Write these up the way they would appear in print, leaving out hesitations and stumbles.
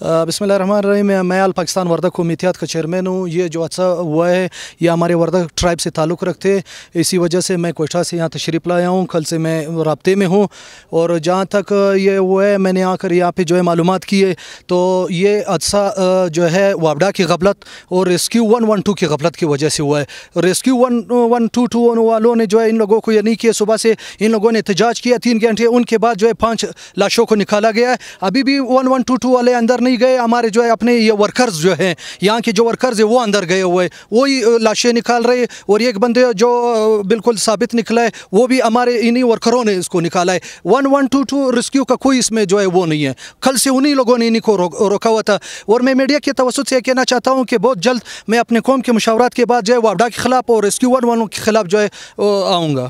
बिस्मिल्लाहिर्रहमानिर्रहीम। मैं अल पाकिस्तान वर्दक कमेटियात का चेयरमैन हूँ। ये जो हादसा हुआ है ये हमारे वर्दक ट्राइब से ताल्लुक़ रखते, इसी वजह से मैं कोयटा से यहाँ तशरीफ़ लाया हूँ। कल से मैं राब्ते में हूँ और जहाँ तक ये हुआ है मैंने आकर यहाँ पे जो है मालूमात की है तो ये हादसा जो है वापडा की गफलत और रेस्क्यू 112 की गफलत की वजह से हुआ है। रेस्क्यू 112 वालों ने जो है इन लोगों को ये नहीं किया। सुबह से इन लोगों ने एहतजाज किया 3 घंटे, उनके बाद जो है 5 लाशों को निकाला गया है। अभी भी 1122 वाले अंदर नहीं गए। हमारे जो है अपने ये वर्कर्स जो हैं, यहाँ के जो वर्कर्स है वो अंदर गए हुए हैं, वही लाशें निकाल रहे हैं। और एक बंदे जो बिल्कुल साबित निकला है वो भी हमारे इन्हीं वर्करों ने इसको निकाला है। 1122 रेस्क्यू का कोई इसमें जो है वो नहीं है। कल से उन्हीं लोगों ने इन्हीं को रोका हुआ था। और मैं मीडिया के तवसत से कहना चाहता हूँ कि बहुत जल्द मैं अपने कौम के मुशावरात के बाद जो है वापडा के खिलाफ और रेस्क्यू 111 के खिलाफ जो है आऊँगा।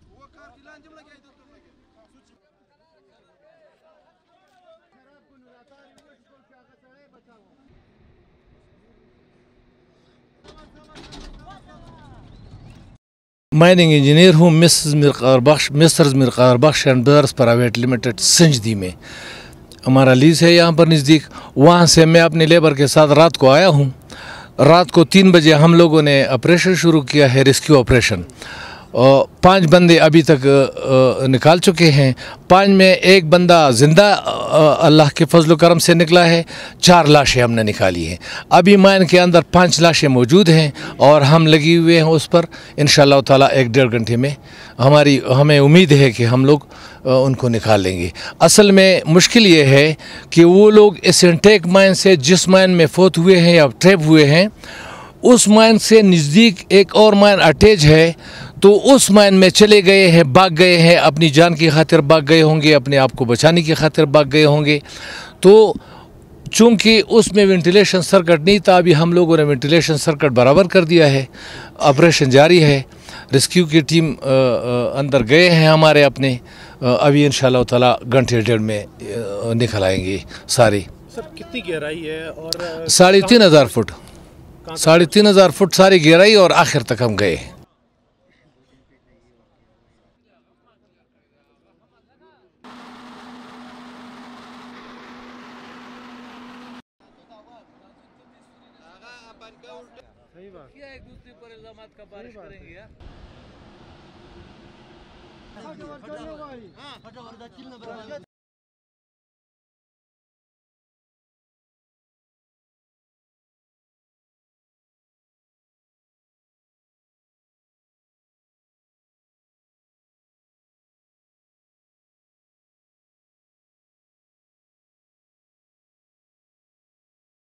माइनिंग इंजीनियर हूँ Messrs Mirkar Bakhsh and brothers private limited संजदी में हमारा लीज है यहाँ पर नज़दीक। वहाँ से मैं अपने लेबर के साथ रात को आया हूँ। रात को 3 बजे हम लोगों ने ऑपरेशन शुरू किया है, रेस्क्यू ऑपरेशन। 5 बंदे अभी तक निकाल चुके हैं। 5 में एक बंदा ज़िंदा अल्लाह के फजल करम से निकला है। 4 लाशें हमने निकाली हैं। अभी माइन के अंदर 5 लाशें मौजूद हैं और हम लगे हुए हैं उस पर। इंशाअल्लाह ताला 1-1.5 घंटे में हमें उम्मीद है कि हम लोग उनको निकाल लेंगे। असल में मुश्किल ये है कि वो लोग इस इंटेक माइन से जिस माइन में फोत हुए हैं या ट्रैप हुए हैं उस माइन से नज़दीक एक और माइन अटैच है, तो उस माइन में चले गए हैं, भाग गए हैं, अपनी जान की खातिर भाग गए होंगे, अपने आप को बचाने की खातिर भाग गए होंगे। तो चूँकि उसमें वेंटिलेशन सर्किट नहीं था, अभी हम लोगों ने वेंटिलेशन सर्किट बराबर कर दिया है। ऑपरेशन जारी है। रेस्क्यू की टीम अंदर गए हैं हमारे अपने। अभी इंशाअल्लाह ताला 1-1.5 में निकल आएंगे सारे। सर कितनी गहराई है? और 3,500 फुट 3,500 फुट सारी गहराई और आखिर तक हम गए। क्या एक दूसरे पर इल्जामात का बारिश करेंगे यार।